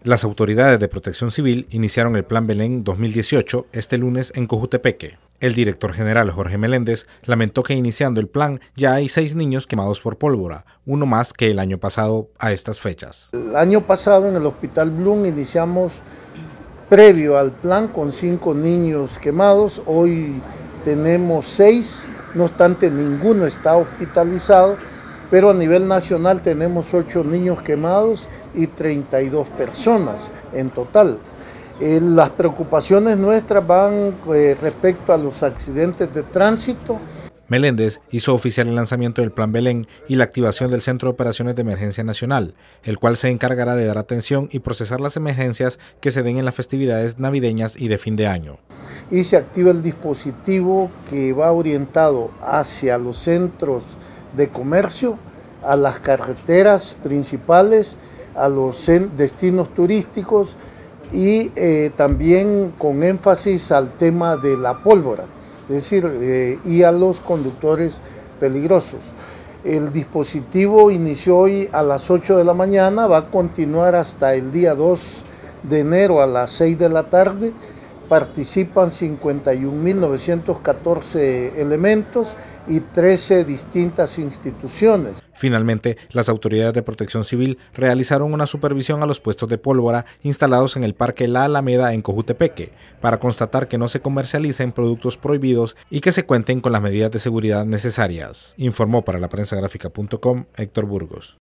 Las autoridades de Protección Civil iniciaron el Plan Belén 2018 este lunes en Cojutepeque. El director general Jorge Meléndez lamentó que iniciando el plan ya hay 6 niños quemados por pólvora, uno más que el año pasado a estas fechas. El año pasado en el Hospital Blum iniciamos previo al plan con 5 niños quemados, hoy tenemos 6, no obstante ninguno está hospitalizado, pero a nivel nacional tenemos 8 niños quemados y 32 personas en total. Las preocupaciones nuestras van respecto a los accidentes de tránsito. Meléndez hizo oficial el lanzamiento del Plan Belén y la activación del Centro de Operaciones de Emergencia Nacional, el cual se encargará de dar atención y procesar las emergencias que se den en las festividades navideñas y de fin de año. Y se activa el dispositivo que va orientado hacia los centros de comercio, a las carreteras principales, a los destinos turísticos y también con énfasis al tema de la pólvora, es decir, y a los conductores peligrosos. El dispositivo inició hoy a las 8 de la mañana, va a continuar hasta el día 2 de enero a las 6 de la tarde. Participan 51.914 elementos y 13 distintas instituciones. Finalmente, las autoridades de Protección Civil realizaron una supervisión a los puestos de pólvora instalados en el Parque La Alameda en Cojutepeque para constatar que no se comercialicen productos prohibidos y que se cuenten con las medidas de seguridad necesarias, informó para la prensagráfica.com Héctor Burgos.